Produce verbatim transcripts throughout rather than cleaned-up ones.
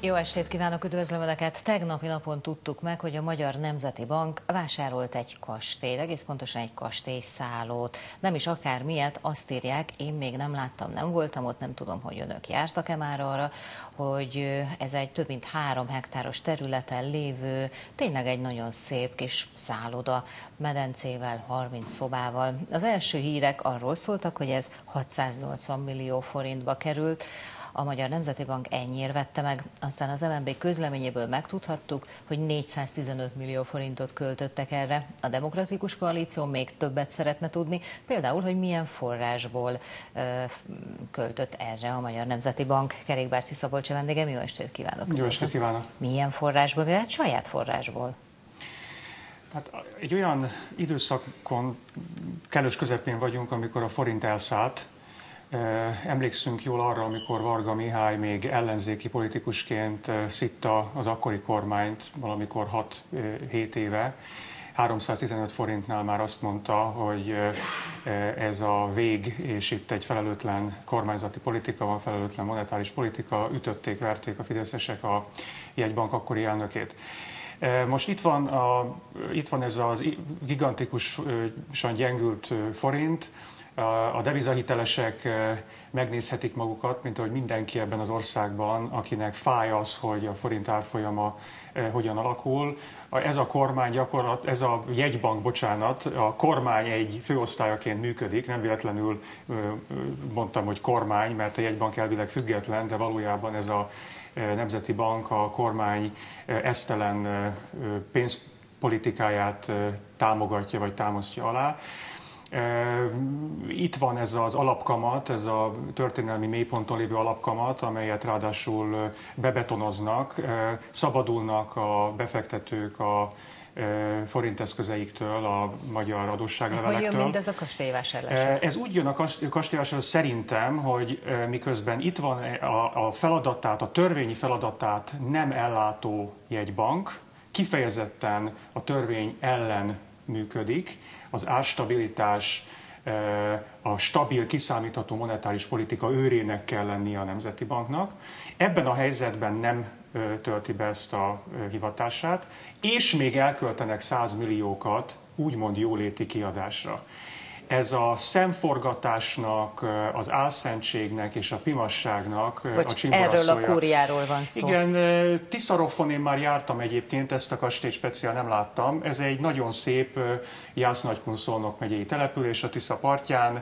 Jó estét kívánok, üdvözlöm Önöket! Tegnapi napon tudtuk meg, hogy a Magyar Nemzeti Bank vásárolt egy kastélyt, egész pontosan egy kastélyszállót. Nem is akármilyet, azt írják, én még nem láttam, nem voltam ott, nem tudom, hogy Önök jártak-e már arra, hogy ez egy több mint három hektáros területen lévő, tényleg egy nagyon szép kis szálloda, medencével, harminc szobával. Az első hírek arról szóltak, hogy ez hatszáznyolcvan millió forintba került. A Magyar Nemzeti Bank ennyiért vette meg, aztán az em en bé közleményéből megtudhattuk, hogy négyszáztizenöt millió forintot költöttek erre. A Demokratikus Koalíció még többet szeretne tudni, például, hogy milyen forrásból ö, költött erre a Magyar Nemzeti Bank. Kerékbárci Szabolcs vendégem, jó estét kívánok! Jó estét kívánok! Milyen forrásból, hát saját forrásból? Hát egy olyan időszakon kellős közepén vagyunk, amikor a forint elszállt. Emlékszünk jól arra, amikor Varga Mihály még ellenzéki politikusként szitta az akkori kormányt valamikor hat-hét éve. háromszáztizenöt forintnál már azt mondta, hogy ez a vég, és itt egy felelőtlen kormányzati politika van, felelőtlen monetáris politika, ütötték, verték a fideszesek a jegybank akkori elnökét. Most itt van, a, itt van ez az gigantikusan gyengült forint. A devizahitelesek megnézhetik magukat, mint ahogy mindenki ebben az országban, akinek fáj az, hogy a forint árfolyama hogyan alakul. Ez a kormány gyakorlat, ez a jegybank, bocsánat, a kormány egy főosztályaként működik, nem véletlenül mondtam, hogy kormány, mert a jegybank elvileg független, de valójában ez a Nemzeti Bank a kormány esztelen pénzpolitikáját támogatja vagy támasztja alá. Itt van ez az alapkamat, ez a történelmi mélyponton lévő alapkamat, amelyet ráadásul bebetonoznak, szabadulnak a befektetők a forinteszközeiktől, a magyar adósságlevelektől. Hogy jön mindez a kastélyvásárláshoz? Ez úgy jön a kastélyvásárláshoz szerintem, hogy miközben itt van a feladatát, a törvényi feladatát nem ellátó jegybank, kifejezetten a törvény ellen működik, az árstabilitás, a stabil, kiszámítható monetáris politika őrének kell lennie a Nemzeti Banknak. Ebben a helyzetben nem tölti be ezt a hivatását, és még elköltenek száz milliókat úgymond jóléti kiadásra. Ez a szemforgatásnak, az álszentségnek és a pimasságnak Bocs, a csimboraszója. Erről a kúriáról van szó. Igen, Tiszarofon én már jártam egyébként, ezt a kastélyt speciál nem láttam. Ez egy nagyon szép Jász-Nagykun-Szolnok megyei település a Tisza partján.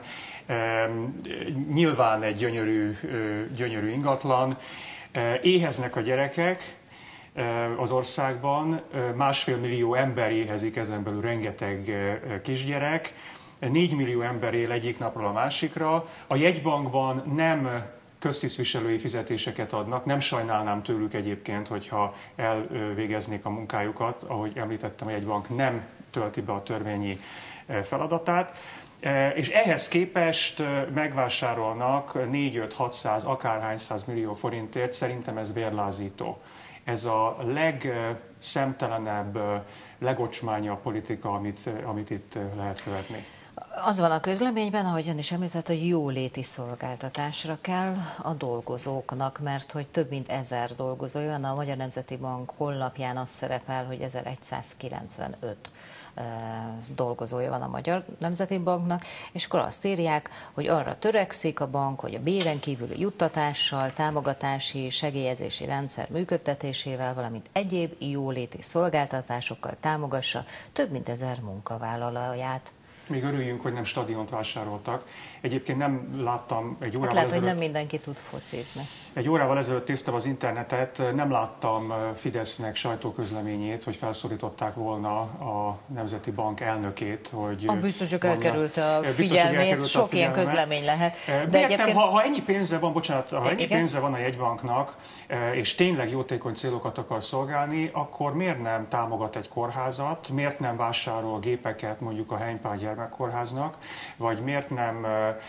Nyilván egy gyönyörű, gyönyörű ingatlan. Éheznek a gyerekek az országban, másfél millió ember éhezik, ezen belül rengeteg kisgyerek. négy millió ember él egyik napról a másikra. A jegybankban nem köztisztviselői fizetéseket adnak, nem sajnálnám tőlük egyébként, hogyha elvégeznék a munkájukat, ahogy említettem, a jegybank nem tölti be a törvényi feladatát, és ehhez képest megvásárolnak négy-öt-hatszáz, akárhány száz millió forintért, szerintem ez vérlázító. Ez a legszemtelenebb, legocsmányabb politika, amit, amit itt lehet követni. Az van a közleményben, ahogy ön is említett, hogy jóléti szolgáltatásra kell a dolgozóknak, mert hogy több mint ezer dolgozója van. A Magyar Nemzeti Bank honlapján az szerepel, hogy ezeregyszázkilencvenöt dolgozója van a Magyar Nemzeti Banknak, és akkor azt írják, hogy arra törekszik a bank, hogy a béren kívüli juttatással, támogatási, segélyezési rendszer működtetésével, valamint egyéb jóléti szolgáltatásokkal támogassa több mint ezer munkavállalóját. Még örüljünk, hogy nem stadiont vásároltak. Egyébként nem láttam egy órával hát lehet, ezelőtt... hogy nem mindenki tud focizni. Egy órával ezelőtt néztem az internetet, nem láttam Fidesznek sajtóközleményét, hogy felszólították volna a Nemzeti Bank elnökét, hogy... A biztos, hogy elkerült a figyelmét, sok ilyen közlemény lehet. De egyébként... nem, ha, ha ennyi pénze van, bocsánat, ha ennyi pénze van a jegybanknak, és tényleg jótékony célokat akar szolgálni, akkor miért nem támogat egy kórházat, miért nem vásárol gépeket mondjuk a Henypál gyermekkórháznak, vagy miért nem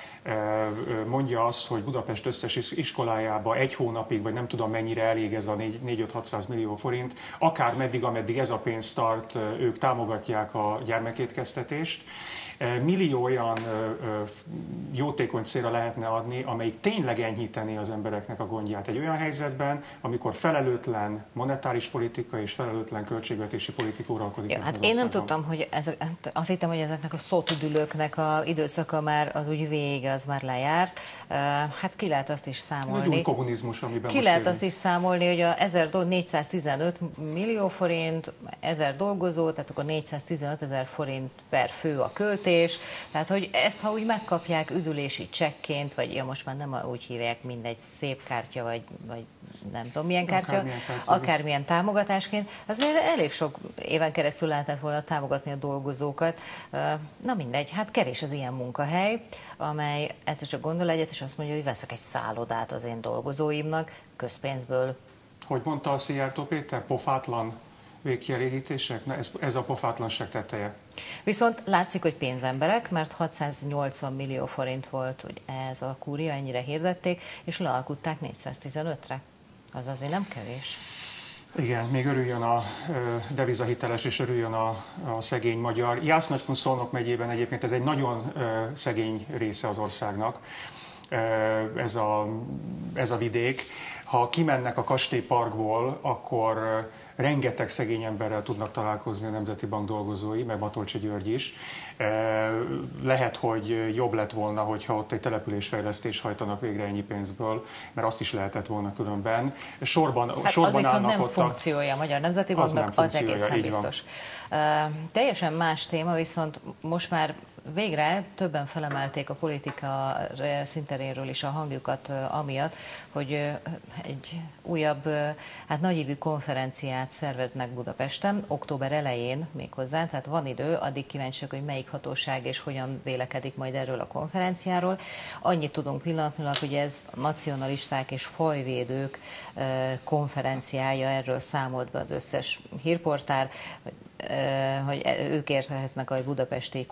mondja azt, hogy Budapest összes iskolájába egy hónapig, vagy nem tudom mennyire elég ez a négy-öt-hatszáz millió forint, akár meddig, ameddig ez a pénz tart, ők támogatják a gyermekétkeztetést. millió olyan jótékony célra lehetne adni, amelyik tényleg enyhíteni az embereknek a gondját. Egy olyan helyzetben, amikor felelőtlen monetáris politika és felelőtlen költségvetési politika uralkodik. Ja, hát én nem tudtam, hogy ezek, azt hittem, hogy ezeknek a szótudülőknek a időszaka már az úgy vége, az már lejárt. Hát ki lehet azt is számolni. Ez egy új kommunizmus, amiben Ki most lehet élünk. azt is számolni, hogy a ezernégyszáztizenöt millió forint, ezer dolgozó, tehát akkor négyszáztizenöt ezer forint per fő a költés. Tehát, hogy ezt, ha úgy megkapják üdülési csekként, vagy ja, most már nem úgy hívják, mindegy szép kártya, vagy, vagy nem tudom milyen kártya, akármilyen, kártya, akármilyen támogatásként, azért elég sok éven keresztül lehetett volna támogatni a dolgozókat. Na mindegy, hát kevés az ilyen munkahely, amely egyszer csak gondol egyet, és azt mondja, hogy veszek egy szállodát az én dolgozóimnak közpénzből. Hogy mondta a Szijjártó Péter, pofátlan végkielégítések? Na, ez, ez a pofátlanság teteje. Viszont látszik, hogy pénzemberek, mert hatszáznyolcvan millió forint volt, hogy ez a kúria, ennyire hirdették, és lealkutták négyszáztizenötre. Az azért nem kevés. Igen, még örüljön a devizahiteles, és örüljön a, a szegény magyar. Jász-Nagykun Szolnok megyében egyébként ez egy nagyon szegény része az országnak, ez a, ez a vidék. Ha kimennek a kastélyparkból, akkor rengeteg szegény emberrel tudnak találkozni a Nemzeti Bank dolgozói, meg Matolcsy György is. Lehet, hogy jobb lett volna, hogyha ott egy településfejlesztés hajtanak végre ennyi pénzből, mert azt is lehetett volna különben. Sorban, hát sorban az viszont állnak nem ott funkciója a Magyar Nemzeti Banknak, az, az egészen biztos. Uh, teljesen más téma, viszont most már végre többen felemelték a politika szinteréről is a hangjukat amiatt, hogy egy újabb, hát nagyívű konferenciát szerveznek Budapesten, október elején méghozzá, tehát van idő, addig kíváncsiak, hogy melyik hatóság és hogyan vélekedik majd erről a konferenciáról. Annyit tudunk pillanatnyilag, hogy ez a nacionalisták és fajvédők konferenciája, erről számolt be az összes hírportál, hogy ők érkeznek a budapesti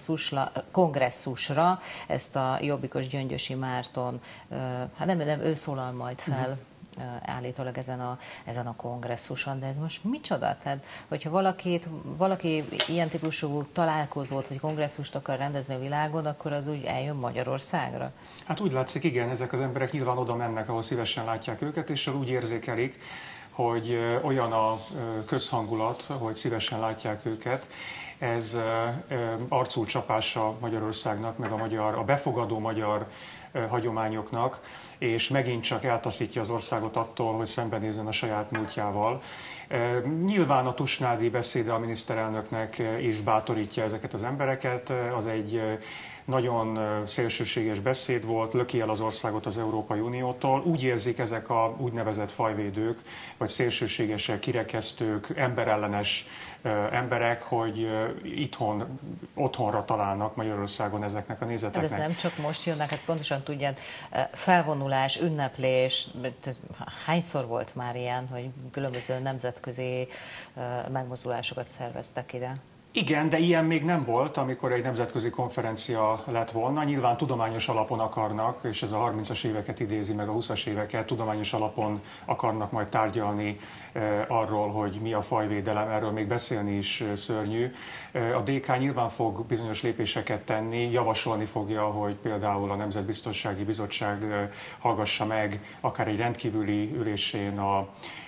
kongresszusra, ezt a jobbikos Gyöngyösi Márton, hát nem, nem ő szólal majd fel, állítólag ezen a, ezen a kongresszuson, de ez most micsoda? Tehát, hogyha valakit, valaki ilyen típusú találkozót vagy kongresszust akar rendezni a világon, akkor az úgy eljön Magyarországra? Hát úgy látszik, igen, ezek az emberek nyilván oda mennek, ahol szívesen látják őket, és úgy érzékelik, hogy olyan a közhangulat, hogy szívesen látják őket. Ez arcul csapása Magyarországnak, meg a, magyar, a befogadó magyar hagyományoknak, és megint csak eltaszítja az országot attól, hogy szembenézzen a saját múltjával. Nyilván a tusnádi beszéde a miniszterelnöknek is bátorítja ezeket az embereket, az egy nagyon szélsőséges beszéd volt, löki el az országot az Európai Uniótól. Úgy érzik ezek a úgynevezett fajvédők, vagy szélsőségesek, kirekesztők, emberellenes emberek, hogy itthon, otthonra találnak Magyarországon ezeknek a nézeteknek. Hát ez nem csak most jönnek, hát pontosan tudjad, felvonulás, ünneplés, hányszor volt már ilyen, hogy különböző nemzetközi megmozdulásokat szerveztek ide? Igen, de ilyen még nem volt, amikor egy nemzetközi konferencia lett volna. Nyilván tudományos alapon akarnak, és ez a harmincas éveket idézi meg a huszas éveket, tudományos alapon akarnak majd tárgyalni eh, arról, hogy mi a fajvédelem, erről még beszélni is szörnyű. Eh, a dé ká nyilván fog bizonyos lépéseket tenni, javasolni fogja, hogy például a Nemzetbiztonsági Bizottság eh, hallgassa meg akár egy rendkívüli ülésén a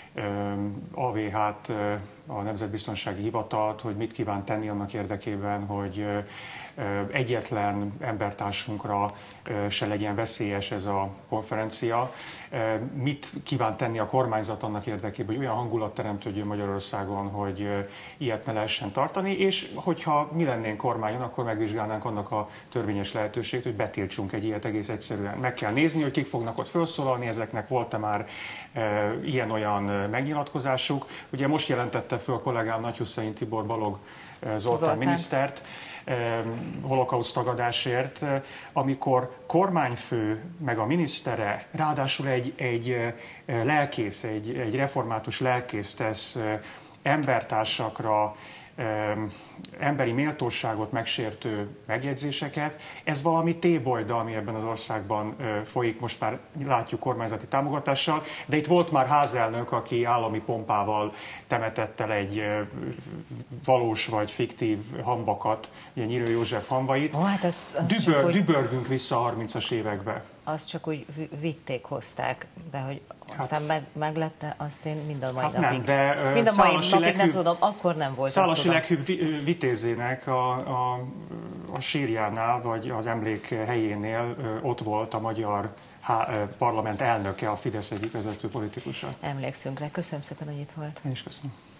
á vé há-t, a Nemzetbiztonsági Hivatalt, hogy mit kíván tenni annak érdekében, hogy egyetlen embertársunkra se legyen veszélyes ez a konferencia. Mit kíván tenni a kormányzat annak érdekében, hogy olyan hangulat teremtődjön Magyarországon, hogy ilyet ne lehessen tartani, és hogyha mi lennénk kormányon, akkor megvizsgálnánk annak a törvényes lehetőséget, hogy betiltsunk egy ilyet egész egyszerűen. Meg kell nézni, hogy kik fognak ott felszólalni, ezeknek volt-e már ilyen-olyan megnyilatkozásuk. Ugye most jelentette föl a kollégám Nagyhussein Tibor Balogh Zoltán, Zoltán minisztert, holokauszt tagadásért, amikor kormányfő meg a minisztere, ráadásul egy, egy lelkész, egy, egy református lelkész tesz embertársakra emberi méltóságot megsértő megjegyzéseket. Ez valami tébolyda, ami ebben az országban folyik, most már látjuk kormányzati támogatással, de itt volt már házelnök, aki állami pompával temetett el egy valós vagy fiktív hamvakat, ugye Nyírő József hamvait. Ó, hát az, az Dübör, úgy, dübörgünk vissza a harmincas évekbe. Azt csak úgy vitték, hozták, de hogy Hát, aztán meg, meglette, azt én mind a mai hát napig, nem, de, uh, mind a mai napig leghűbb, nem tudom, akkor nem volt. Szálasi leghűbb vitézének a, a, a sírjánál, vagy az emlék helyénél uh, ott volt a magyar há, uh, parlament elnöke, a Fidesz egyik vezető politikusa. Emlékszünk rá. Köszönöm szépen, hogy itt volt. Én is köszönöm.